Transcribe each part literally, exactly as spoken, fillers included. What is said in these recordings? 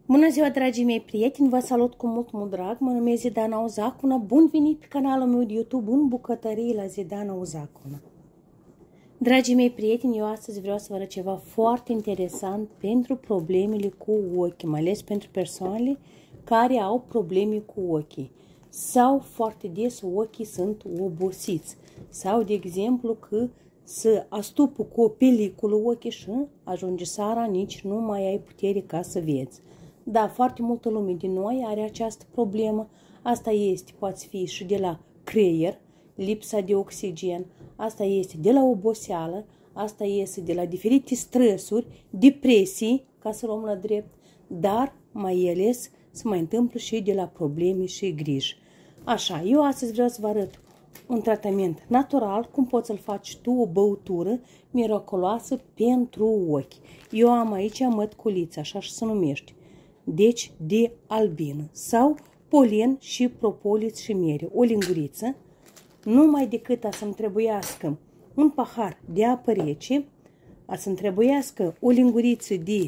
Bună ziua, dragii mei prieteni, vă salut cu mult, mult drag, mă numesc Zidana Uzacuna, bun venit pe canalul meu de YouTube în bucătărie la Zidana Uzacuna. Dragii mei prieteni, eu astăzi vreau să vă arăt ceva foarte interesant pentru problemele cu ochii, mai ales pentru persoanele care au probleme cu ochii sau foarte des ochii sunt obosiți sau, de exemplu, că să astupă cu o peliculă ochii și ajunge seara, nici nu mai ai putere ca să vezi. Da, foarte multă lume din noi are această problemă. Asta este, poate fi și de la creier, lipsa de oxigen, asta este de la oboseală, asta este de la diferite stresuri, depresii, ca să luăm la drept, dar mai ales se mai întâmplă și de la probleme și griji. Așa, eu astăzi vreau să vă arăt un tratament natural, cum poți să-l faci tu, o băutură miraculoasă pentru ochi. Eu am aici mătculiță, așa și se numește. Deci de albină sau polen și propolis și miere, o linguriță, numai decât a să-mi trebuiască un pahar de apă rece, a să-mi trebuiască o linguriță de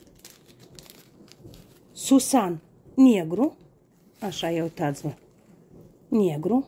susan negru, așa, ia uitați-vă, negru,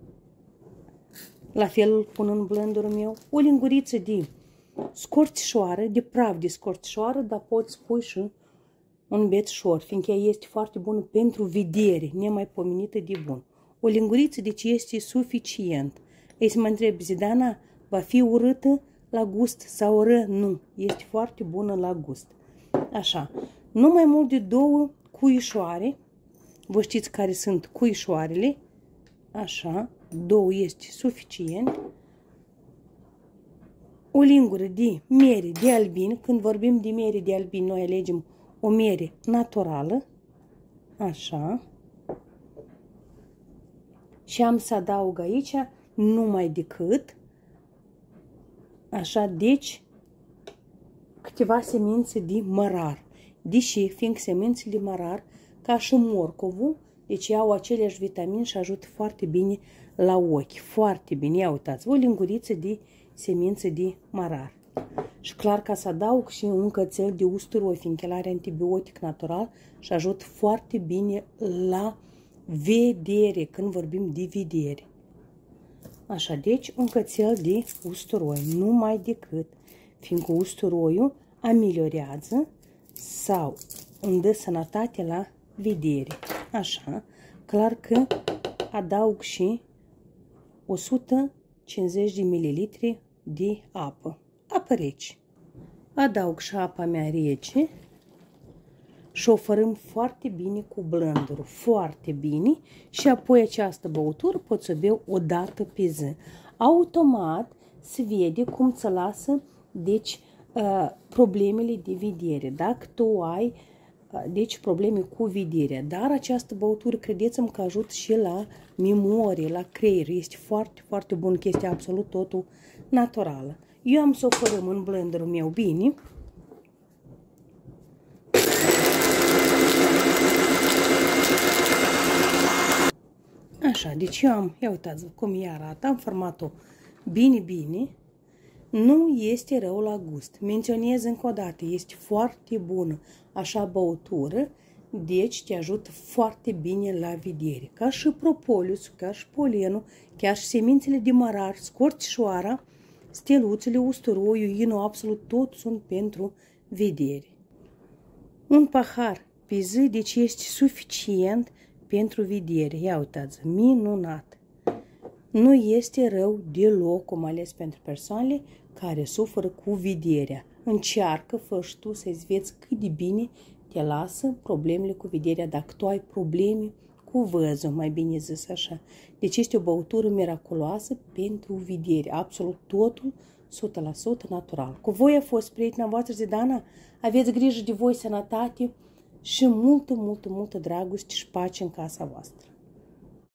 la fel îl pun în blenderul meu, o linguriță de scorțișoară, de praf de scorțișoară, dar poți pui și un bețișor, fiindcă ea este foarte bună pentru vedere, nemaipomenită de bun. O linguriță, deci, este suficient. Ei să mă întreb, Zidana, va fi urâtă la gust sau ră? Nu, este foarte bună la gust. Așa, nu mai mult de două cuișoare, vă știți care sunt cuișoarele, așa, două este suficient. O lingură de miere de albin, când vorbim de miere de albin, noi alegem o miere naturală, așa, și am să adaug aici numai decât, așa, deci, câteva semințe de mărar. Deși, fiindcă semințele de mărar, ca și morcovul, deci au aceleași vitamini și ajută foarte bine la ochi, foarte bine. Ia uitați, o linguriță de semințe de mărar. Și clar ca să adaug și un cățel de usturoi, fiindcă el are antibiotic natural și ajută foarte bine la vedere, când vorbim de vedere. Așa, deci un cățel de usturoi, numai decât, fiindcă usturoiul ameliorează sau îmi dă sănătate la vedere. Așa, clar că adaug și o sută cincizeci de mililitri de apă. Apă rece. Adaug și apa mea rece și o fărâm foarte bine cu blenderul, foarte bine, și apoi această băutură pot să beau o dată pe zi. Automat se vede cum ți lasă, deci, problemele de vedere. Dacă tu ai, deci, probleme cu vederea, dar această băutură, credeți-mă că ajută și la memorie, la creier. Este foarte, foarte bun, chestia absolut totul naturală. Eu am să o fărâm în blenderul meu bine. Așa, deci eu am, ia uitați-vă cum ea arată, am format-o bine, bine. Nu este rău la gust. Menționez încă o dată, este foarte bună așa băutură, deci te ajută foarte bine la vedere. Ca și propolisul, ca și polenul, chiar și semințele de mărar, scorțișoara, steluțele, usturoiul, inul, absolut tot sunt pentru vedere. Un pahar pe zi, deci este suficient pentru vedere. Ia uitați, minunat! Nu este rău deloc, mai ales pentru persoanele care suferă cu vederea. Încearcă, fă și tu să-ți vezi cât de bine te lasă problemele cu vederea, dacă tu ai probleme cu văzul, mai bine zis așa. Deci este o băutură miraculoasă pentru vedere, absolut totul, o sută la sută natural. Cu voi a fost prietena voastră Zidana, aveți grijă de voi, sănătate și multă, multă, multă dragoste și pace în casa voastră.